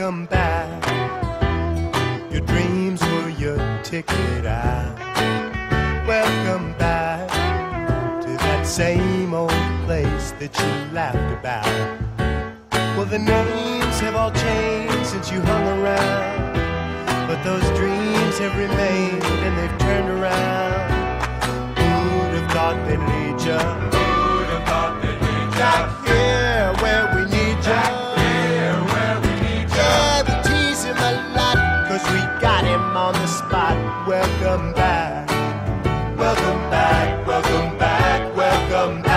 welcome back. Your dreams were your ticket out. Welcome back to that same old place that you laughed about. Well, the names have all changed since you hung around, but those dreams have remained and they've turned around. Who'd have thought they'd lead ya? Who'd have thought they'd lead ya? Back here where we need ya. Back here where we need ya. Yeah, we tease him a lot, 'cause we got him on the spot. Welcome back, welcome back, welcome back, welcome back.